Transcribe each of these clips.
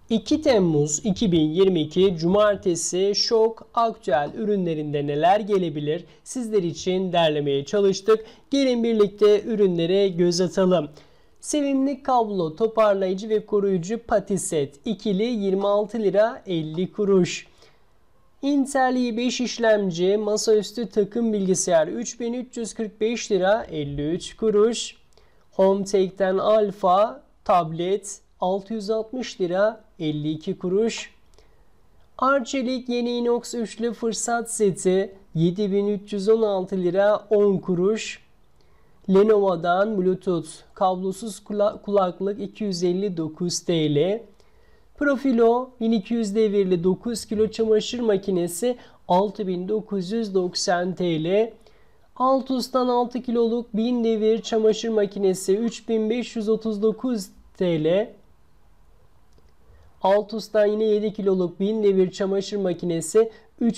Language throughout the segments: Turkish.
2 Temmuz 2022 Cumartesi şok aktüel ürünlerinde neler gelebilir sizler için derlemeye çalıştık. Gelin birlikte ürünlere göz atalım. Sevimli kablo toparlayıcı ve koruyucu patiset ikili 26 lira 50 kuruş. Intel i5 işlemci masaüstü takım bilgisayar 3345 lira 53 kuruş. Hometek'ten Alpha tablet 660 lira 52 kuruş. Arçelik yeni inox üçlü fırsat seti 7316 lira 10 kuruş. Lenovo'dan Bluetooth kablosuz kulaklık 259 TL. Profilo 1200 devirli 9 kilo çamaşır makinesi 6990 TL. Altus'tan 6 kiloluk 1000 devir çamaşır makinesi 3539 TL. Altus'tan yine 7 kiloluk 1000 devir çamaşır makinesi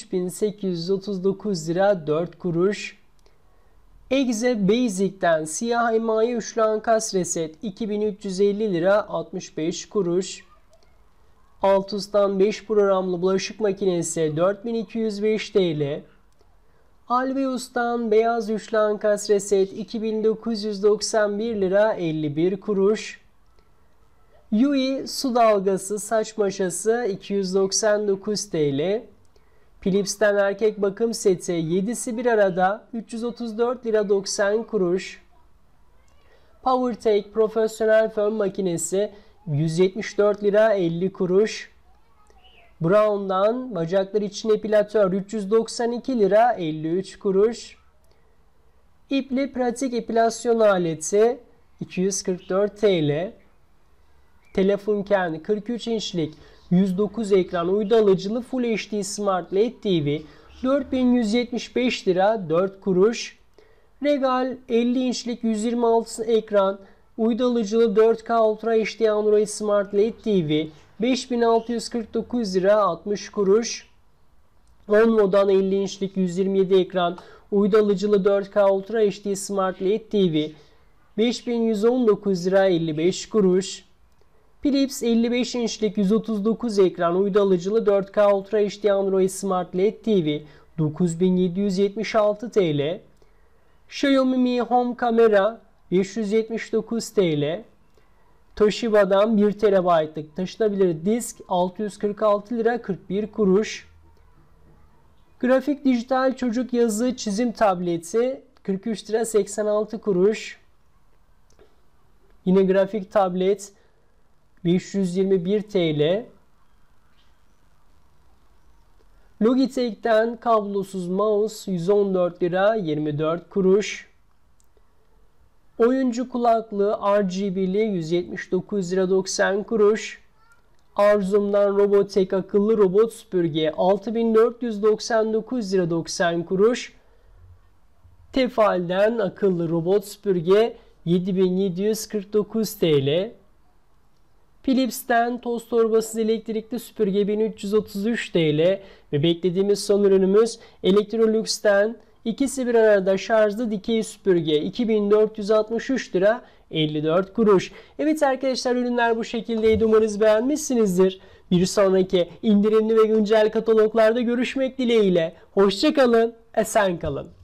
3839 lira 4 kuruş. Exe Basic'ten siyah emaye üçlü ankas reset 2350 lira 65 kuruş. Altus'tan 5 programlı bulaşık makinesi 4205 TL. Alveus'tan beyaz üçlü ankas reset 2991 lira 51 kuruş. Yui su dalgası saç maşası 299 TL. Philips'ten erkek bakım seti 7'si bir arada 334 lira 90 kuruş. PowerTech profesyonel fön makinesi 174 lira 50 kuruş. Brown'dan bacaklar için epilatör 392 lira 53 kuruş. İpli pratik epilasyon aleti 244 TL. Telefunken 43 inçlik 109 ekran uydu alıcılı Full HD Smart LED TV 4175 lira 4 kuruş. Regal 50 inçlik 126 ekran uydu alıcılı 4K Ultra HD Android Smart LED TV 5649 lira 60 kuruş. Onvo'dan 50 inçlik 127 ekran uydu alıcılı 4K Ultra HD Smart LED TV 5119 lira 55 kuruş. Philips 55 inçlik 139 ekran uydu alıcılı 4K Ultra HD Android Smart LED TV 9776 TL. Xiaomi Mi Home Kamera 579 TL. Toshiba'dan 1 TB'lık taşınabilir disk 646 lira 41 kuruş. Grafik dijital çocuk yazı çizim tableti 43 lira 86 kuruş. Yine grafik tablet 521 TL. Logitech'ten kablosuz mouse 114 lira 24 kuruş. Oyuncu kulaklığı RGB'li 179 lira 90 kuruş. Arzum'dan Robotech akıllı robot süpürge 6499 lira 90 kuruş. Tefal'den akıllı robot süpürge 7749 TL. Philips'ten toz torbasız elektrikli süpürge 1333 TL ve beklediğimiz son ürünümüz Electrolux'ten ikisi bir arada şarjlı dikey süpürge 2463 lira 54 kuruş. Evet arkadaşlar, ürünler bu şekildeydi. Umarız beğenmişsinizdir. Bir sonraki indirimli ve güncel kataloglarda görüşmek dileğiyle. Hoşça kalın, esen kalın.